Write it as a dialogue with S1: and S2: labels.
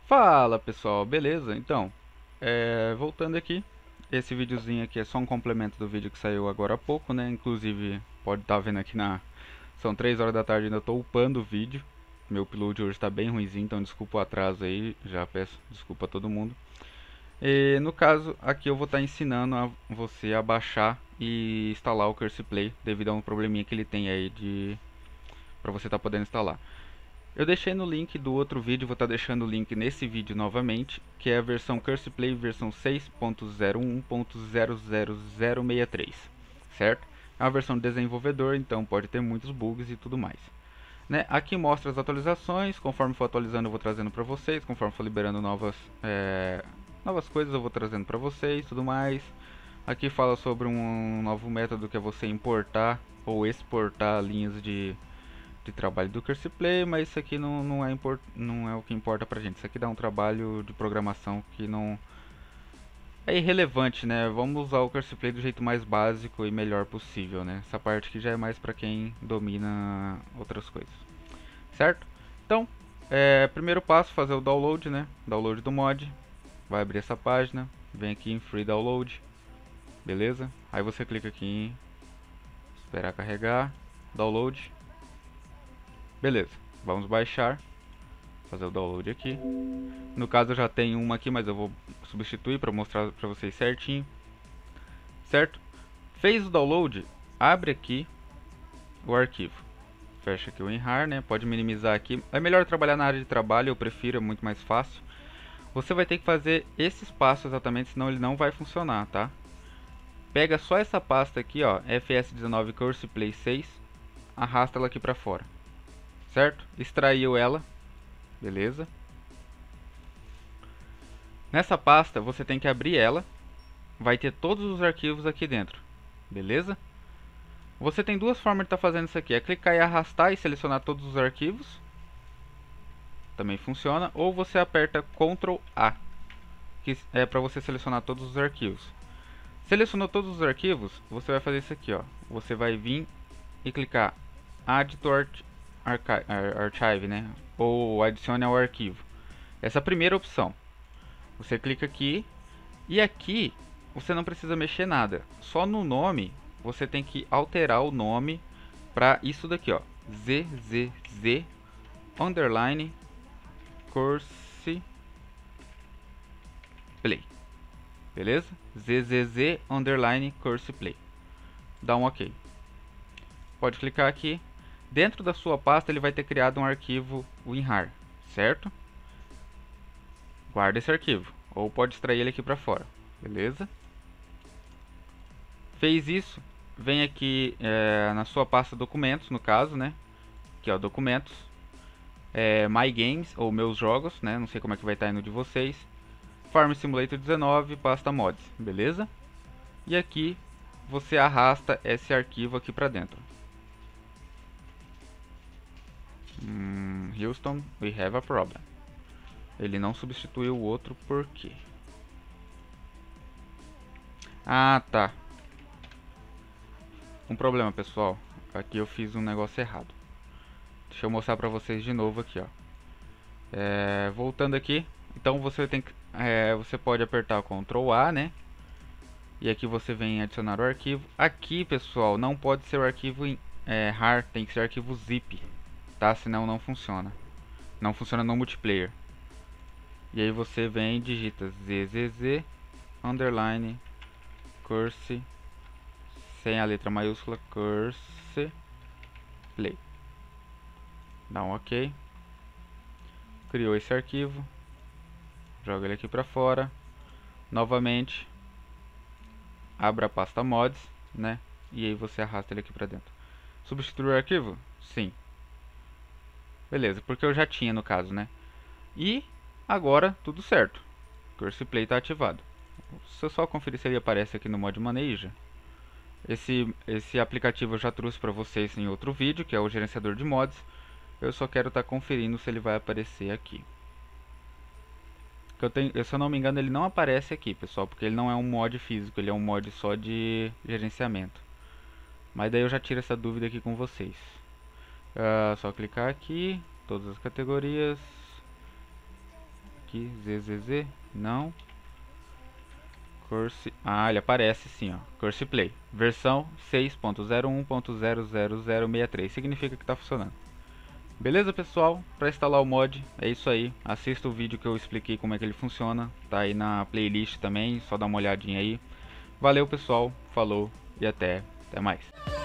S1: Fala pessoal, beleza? Então, voltando aqui, esse videozinho aqui é só um complemento do vídeo que saiu agora há pouco, né? Inclusive, pode estar vendo aqui São 3 horas da tarde, ainda estou upando o vídeo. Meu upload hoje está bem ruimzinho, então desculpa o atraso aí, já peço desculpa a todo mundo. E no caso, aqui eu vou estar ensinando a você a baixar e instalar o Curse Play, devido a um probleminha que ele tem aí para você estar podendo instalar. Eu deixei no link do outro vídeo, vou estar deixando o link nesse vídeo novamente, que é a versão Curse Play versão 6.01.00063, certo? É uma versão de desenvolvedor, então pode ter muitos bugs e tudo mais. Né? Aqui mostra as atualizações, conforme for atualizando eu vou trazendo para vocês, conforme for liberando novas coisas eu vou trazendo para vocês, tudo mais. Aqui fala sobre um novo método que é você importar ou exportar linhas de trabalho do Curse Play, mas isso aqui não é o que importa pra gente. Isso aqui dá um trabalho de programação que não é irrelevante, né? Vamos usar o Curse Play do jeito mais básico e melhor possível, né? Essa parte aqui já é mais pra quem domina outras coisas, certo? Então, primeiro passo, fazer o download, né? Download do mod. Vai abrir essa página, vem aqui em Free Download, beleza? Aí você clica aqui em esperar carregar, download. Beleza, vamos baixar, fazer o download aqui. No caso eu já tenho uma aqui, mas eu vou substituir para mostrar para vocês certinho. Certo? Fez o download, abre aqui o arquivo. Fecha aqui o WinRAR, né? Pode minimizar aqui. É melhor trabalhar na área de trabalho, eu prefiro, é muito mais fácil. Você vai ter que fazer esses passos exatamente, senão ele não vai funcionar, tá? Pega só essa pasta aqui, ó, FS19 Curse Play 6, arrasta ela aqui para fora. Certo? Extraiu ela, beleza? Nessa pasta você tem que abrir ela, vai ter todos os arquivos aqui dentro, beleza? Você tem duas formas de estar fazendo isso aqui, é clicar e arrastar e selecionar todos os arquivos, também funciona, ou você aperta Ctrl A, que é para você selecionar todos os arquivos. Selecionou todos os arquivos, você vai fazer isso aqui, ó. Você vai vir e clicar Add to Archive, né? Ou adicione ao arquivo. Essa é a primeira opção. Você clica aqui e aqui você não precisa mexer nada. Só no nome você tem que alterar o nome para isso daqui, ó. ZZZ underline Curse Play. Beleza? ZZZ underline Curse Play. Dá um OK. Pode clicar aqui. Dentro da sua pasta ele vai ter criado um arquivo WinRAR, certo? Guarda esse arquivo, ou pode extrair ele aqui para fora, beleza? Fez isso, vem aqui na sua pasta documentos, no caso, né? Aqui ó, documentos, My Games, ou meus jogos, né? Não sei como é que vai estar aí no de vocês. Farm Simulator 19, pasta mods, beleza? E aqui você arrasta esse arquivo aqui para dentro. Houston, we have a problem. Ele não substituiu o outro por quê? Ah, tá. Um problema, pessoal. Aqui eu fiz um negócio errado. Deixa eu mostrar pra vocês de novo aqui, ó. Voltando aqui, então você tem que, você pode apertar o Ctrl A, né? E aqui você vem adicionar o arquivo. Aqui, pessoal, não pode ser o arquivo RAR, tem que ser arquivo zip, tá? Senão não funciona. Não funciona no multiplayer. E aí você vem e digita ZZZ underline Curse, sem a letra maiúscula, Curse Play. Dá um OK. Criou esse arquivo. Joga ele aqui para fora. Novamente, abra a pasta mods, né? E aí você arrasta ele aqui para dentro. Substituir o arquivo? Sim. Beleza, porque eu já tinha no caso, né? E agora tudo certo. Curse Play está ativado. Se eu só conferir se ele aparece aqui no modo maneja. Esse aplicativo eu já trouxe para vocês em outro vídeo, que é o gerenciador de mods. Eu só quero estar conferindo se ele vai aparecer aqui. Se eu não me engano, ele não aparece aqui, pessoal, porque ele não é um mod físico, ele é um mod só de gerenciamento. Mas daí eu já tiro essa dúvida aqui com vocês. Só clicar aqui, todas as categorias, aqui, ZZZ, não. Curse, ele aparece sim, ó, Curse Play, versão 6.01.00063, significa que está funcionando. Beleza, pessoal? Para instalar o mod, é isso aí. Assista o vídeo que eu expliquei como é que ele funciona, tá aí na playlist também, só dá uma olhadinha aí. Valeu, pessoal, falou e até mais.